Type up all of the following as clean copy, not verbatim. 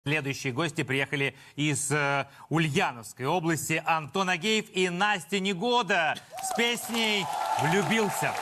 Следующие гости приехали из Ульяновской области. Антон Агеев и Настя Негода с песней «Влюбился».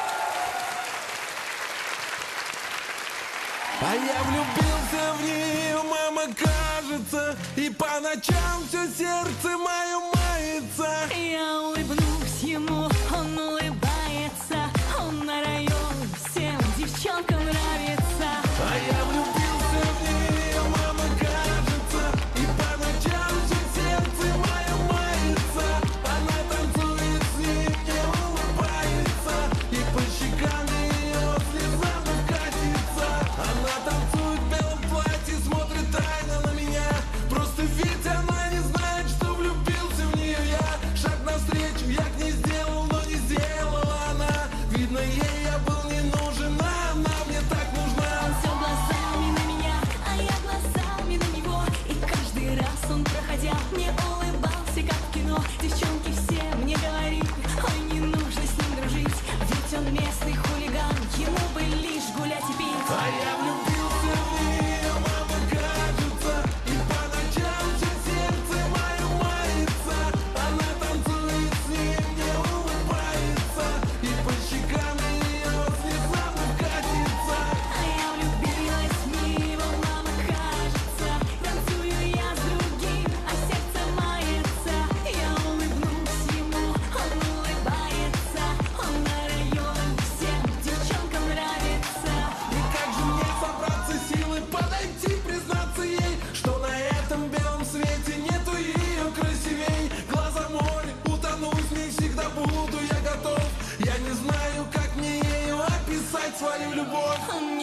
А я влюбился в нее, мама, кажется, и по ночам все сердце мое мается. Я улыбнусь ему, он улыбается, он на район всем девчонкам нравится. А я влюбился в нее, мама, кажется, и по ночам все сердце мое мается. Она танцует с ним, не улыбается, и по щекам ее слезами катится. Она танцует в белом платье, смотрит тайно на меня. Просто ведь она не знает, что влюбился в нее я. Шаг навстречу я к ней сделал, но не сделала она. Видно, ей я был не нужен, а она мне так нужна. Он все глазами на меня, а я глазами на него. И каждый раз он, проходя, мне улыбался, как в кино. Девчонки все мне говорили, ой, не нужно с ним дружить, ведь он местный хулиган, ему бы лишь гулять и пить. А я влюбился в нее, мама, кажется, и по ночам все сердце мое мается. Она танцует с ним, не улыбается, и по щекам ее слезами катится. А я влюбилась в него, мама, кажется. Танцую я с другим, а сердце мается. Я улыбнусь ему, он улыбается, он на район всем девчонкам нравится. И как же мне собраться силы подойти, признаться ей, что на этом белом свете нету ее красивей. Глаза море, утону с ней всегда буду я готов. Я не знаю, как мне ею описать свою любовь. Он